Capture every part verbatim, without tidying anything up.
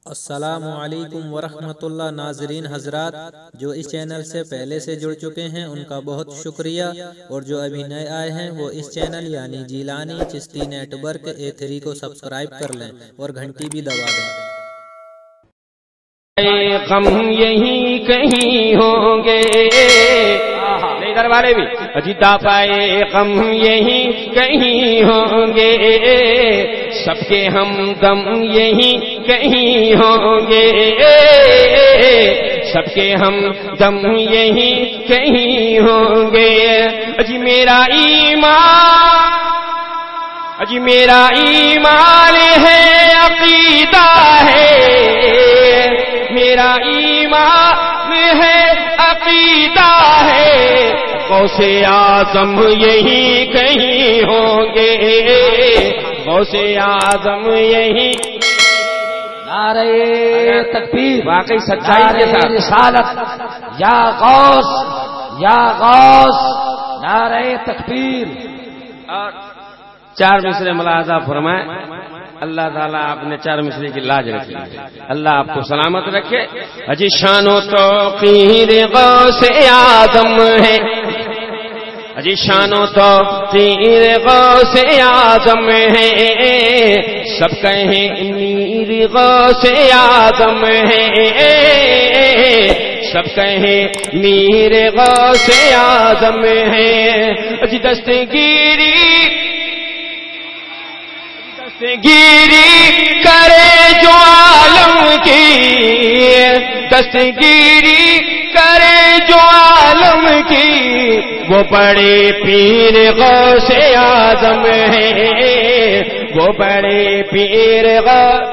السلام علیکم ورحمۃ اللہ ناظرین حضرات، جو اس چینل سے پہلے سے جڑ چکے ہیں ان کا بہت شکریہ، اور جو ابھی نئے آئے ہیں وہ اس چینل یعنی Jilani Chishti network A three کو سبسکرائب کر لیں اور گھنٹی بھی دبا دیں۔ غم یہی کہیں ہوں گے، ادھر والے بھی اجدا پائے غم یہی کہیں ہوں گے، سب کے ہم دم یہی کہیں ہوں گے، سب کے ہم دم یہی کہیں ہوں گے۔ اجی میرا ایمان، اجی میرا ایمان ہے، عقیدہ ہے، میرا ایمان ہے، عقیدہ ہے، غوث اعظم یہی کہیں ہوں گے، غوث اعظم یہی۔ نعرہ تکبیر، واقعی سچائی کے ساتھ رسالت، یا غوث یا غوث، نعرہ تکبیر۔ اور چار مصرے ملاحظہ فرمائے، اللہ تعالیٰ آپ نے چار مصرے کی لاج رکھی، اللہ آپ کو سلامت رکھے۔ اجی شان و توقیر غوث اعظم ہے، اجی شان و توقیر غوث اعظم ہے، سب کہیں میر غوث اعظم ہے، سب کہیں میر غوث اعظم ہے۔ اجی دستگیری دستگیری کرے جو عالم کی، دستگیری کرے جو عالم کی، وہ بڑے پیر غوث اعظم ہے، وہ بڑے پیر غوث۔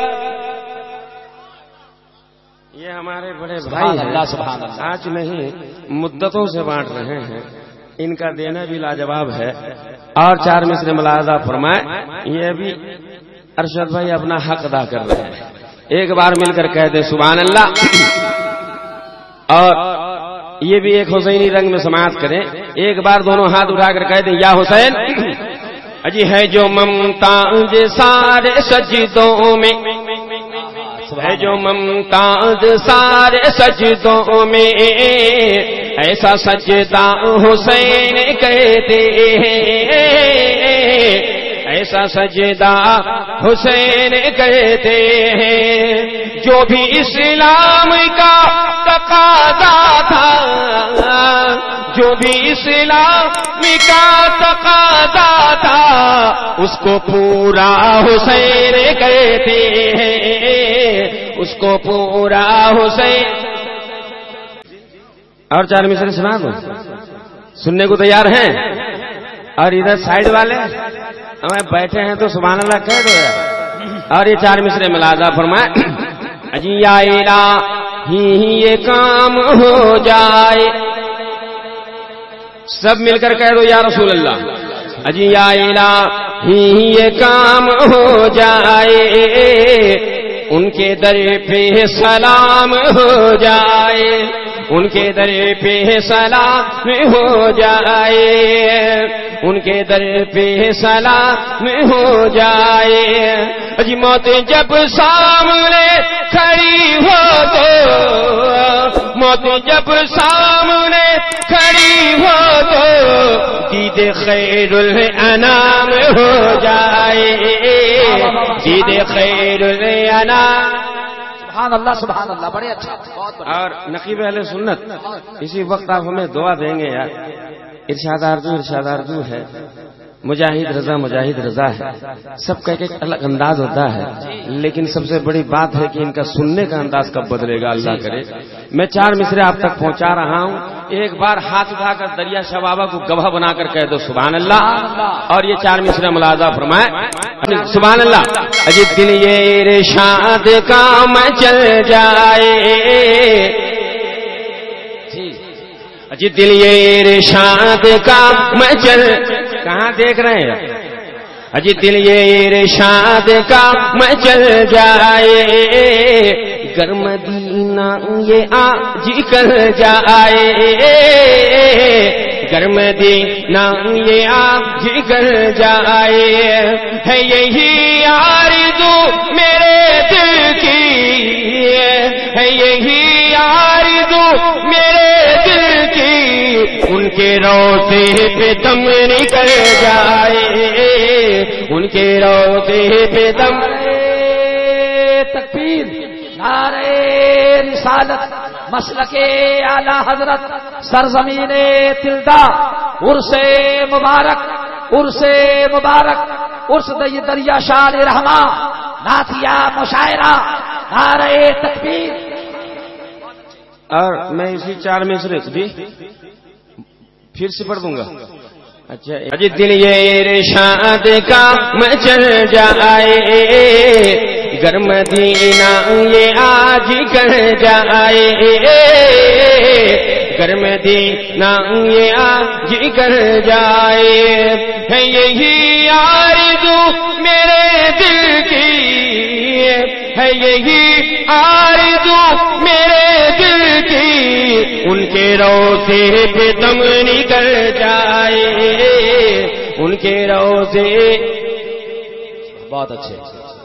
یہ ہمارے بڑے بھائی اللہ سبحان اللہ، آج نہیں مدتوں سے بانٹ رہے ہیں، ان کا دینا بھی لاجواب ہے۔ اور چار مصرے ملاحظہ فرمائے، یہ بھی ارشد بھائی اپنا حق ادا کر رہے ہیں، ایک بار مل کر کہہ دیں سبحان اللہ، اور یہ بھی ایک حسینی رنگ میں سماعت کریں، ایک بار دونوں ہاتھ اٹھا کر کہہ دیں یا حسین۔ اجی ہے جو ممتاز سارے سجدوں میں، ہے جو ممتاز سارے سجدوں میں، ایسا سجدہ حسین کہتے ہیں، ایسا سجدہ حسین کہتے ہیں، جو بھی اسلام کا تقاضا تھا، جو بھی اسلام کا تقاضا تھا، اس کو پورا حسین کہتے ہیں، اس کو پورا حسین۔ اور چار مصرے سنا دو، سننے کو تیار ہیں؟ اور ادھر سائیڈ والے ہمیں بیٹھے ہیں تو سبحان اللہ کہہ دو یار۔ اور یہ چار مصرے ملاحظہ فرمائے، اجی یا الہی یہ کام ہو جائے، سب مل کر کہہ دو یا رسول اللہ۔ اجی یا الہی یہ کام ہو جائے، ان کے در پہ سلام ہو جائے، ان کے در پہ سلام ہو جائے، ان کے در پہ سلام ہو جائے۔ اجی موت جب سامنے کھڑی ہو تو، موت جب سامنے کھڑی ہو تو، دید خیر الانام ہو جائے، دید خیر الانام۔ سبحان اللہ سبحان اللہ، بڑے اچھا، بہت بڑھیا۔ اور نقیب اہل سنت اسی وقت آپ ہمیں دعا دیں گے یار، ارشاد آرزو ارشاد آرزو ہے، مجاہد رضا مجاہد رضا ہے، سب کا ایک ایک الگ انداز ہوتا ہے، لیکن سب سے بڑی بات ہے کہ ان کا سننے کا انداز کب بدلے گا اللہ کرے۔ میں چار مصرے آپ تک پہنچا رہا ہوں، ایک بار ہاتھ اٹھا کر دریا شاہ بابا کو گواہ بنا کر کہہ دو سبحان اللہ۔ اور یہ چار مصرے ملاحظہ فرمائے، سبحان اللہ۔ اجی دل یہ ارشاد کا مچل جائے، اجی دل یہ ارشاد کا مچل، کہاں دیکھ رہے ہیں؟ اجی دل یہ ارشاد کا مچل جائے، گر مدینہ یہ آج کل جائے، گر مدینہ یہ آج کل جائے، ہے یہی آرزو میرے دل کی، روضے پہ دم نکل جائے، ان کے روضے پہ دم. تکبیر، نعرہ رسالت، مسلک اعلی حضرت، سرزمین تلدا، عرس مبارک، عرس مبارک، عرس دریا شان رحماں، نعتیہ مشاعرہ، نعرہ تکبیر. اور میں اسی چار میں سے جی پھر سے پڑھ دوں گا. اچھا اج دل یہ ارشاد کا مچل جائے، گر مدینہ یہ آج کر جائے، گر مدینہ یہ آج کر جائے. ہے یہی آرزو میرے دل کی، ہے یہی آرزو میرے دل کی، ان کے روضے پہ دم نکل جائے، ان کے روضے. بہت اچھے.